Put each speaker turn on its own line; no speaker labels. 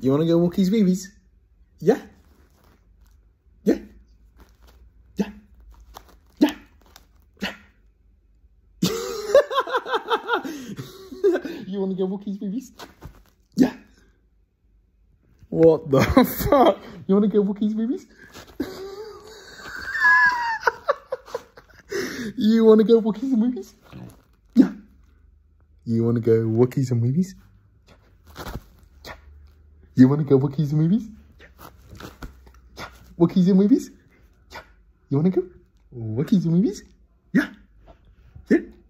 You want to go Walkies movies? Yeah? Yeah? Yeah? Yeah? Yeah? You want to go Walkies movies? Yeah? What the fuck? You want to go Walkies movies? You want to go Walkies and movies? Yeah. You want to go Walkies and movies? Yeah. You want to go Walkies and movies? Yeah. Walkies and movies? Yeah. You want to go Walkies and movies? Yeah. Yeah.